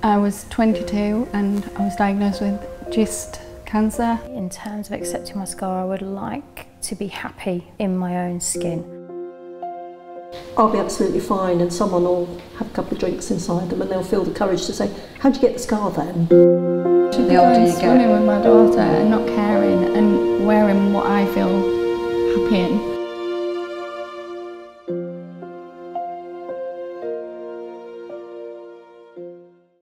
I was 22 and I was diagnosed with GIST cancer. In terms of accepting my scar, I would like to be happy in my own skin. I'll be absolutely fine, and someone will have a couple of drinks inside them and they'll feel the courage to say, how'd you get the scar then? The older you get. Swimming with my daughter and not caring and wearing what I feel happy in.